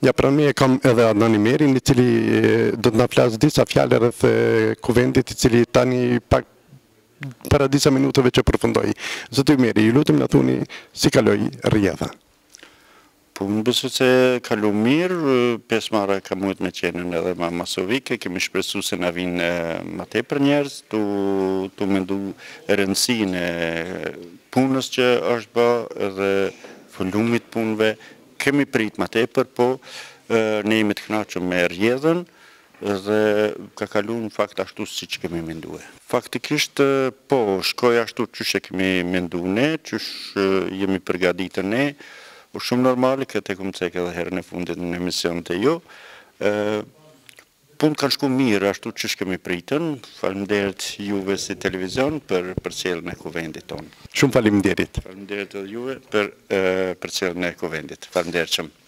Ja, pra me kam edhe Adnani Merin, I cili do të na flasë disa fjalë rreth kuvendit, I cili tani pak para disa minutave që përfundoi. Zoti Meri, ju lutem na thuni si kaloi rrjedha. Po më besu se kalu mirë, pjesëmarrja ka mujt me qenën edhe ma masovike, kemi shpresu se na vinë ma tepër njerëz, tu mendu rëndësinë e punës që është bë edhe volumit punëve, kemi prit ma tepër, po ne jemi të kënaqur me rrjedhën dhe ka kalu në fakt ashtu si që kemi mendue. Faktikisht, po, shkoj ashtu qysh e kemi mendu ne, qysh jemi përgatitur ne, po shumë normale, këtë e këmë cek edhe herën e fundit në emisionet e jo. Punë kanë shku mirë, ashtu që kemi pritën. Faleminderit juve si televizion për përcjelljen e kuvendit tonë. Shumë faleminderit. Faleminderit edhe juve për përcjelljen e kuvendit. Faleminderit shumë.